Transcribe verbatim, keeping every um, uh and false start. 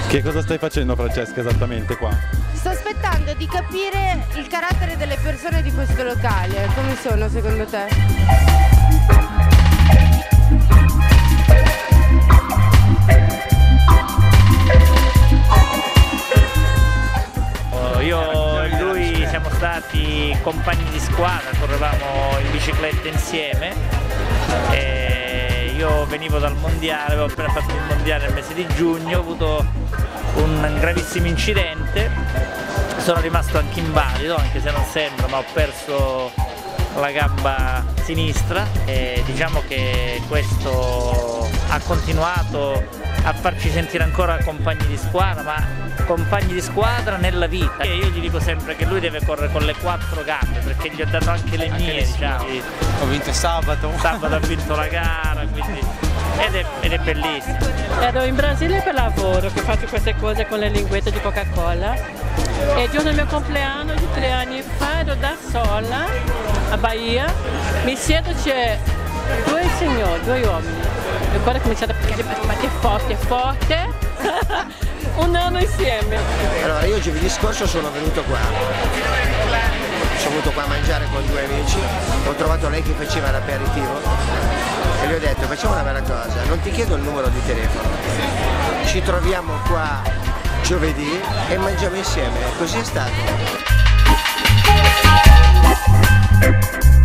Che cosa stai facendo, Francesca, esattamente qua? Sto aspettando di capire il carattere delle persone di questo locale. Come sono secondo te? Io e lui siamo stati compagni di squadra, correvamo in bicicletta insieme e io venivo dal mondiale, avevo appena fatto il mondiale nel mese di giugno, ho avuto un gravissimo incidente, sono rimasto anche invalido, anche se non sembra, ma ho perso la gamba sinistra e diciamo che questo ha continuato a farci sentire ancora compagni di squadra, ma compagni di squadra nella vita. E io gli dico sempre che lui deve correre con le quattro gambe perché gli ho dato anche le anche mie, le diciamo. Ho vinto sabato. Sabato ha vinto la gara, quindi ed è, ed è bellissimo. Ero in Brasile per lavoro, che faccio queste cose con le linguette di Coca-Cola. E il giorno del mio compleanno di tre anni fa ero da sola a Bahia, mi siedo, c'è due signori, due uomini. Il cuore ha cominciato a battere forte, forte, un anno insieme. Allora io giovedì scorso sono venuto qua, sono venuto qua a mangiare con due amici, ho trovato lei che faceva l'aperitivo e gli ho detto facciamo una bella cosa, non ti chiedo il numero di telefono, ci troviamo qua giovedì e mangiamo insieme, così è stato.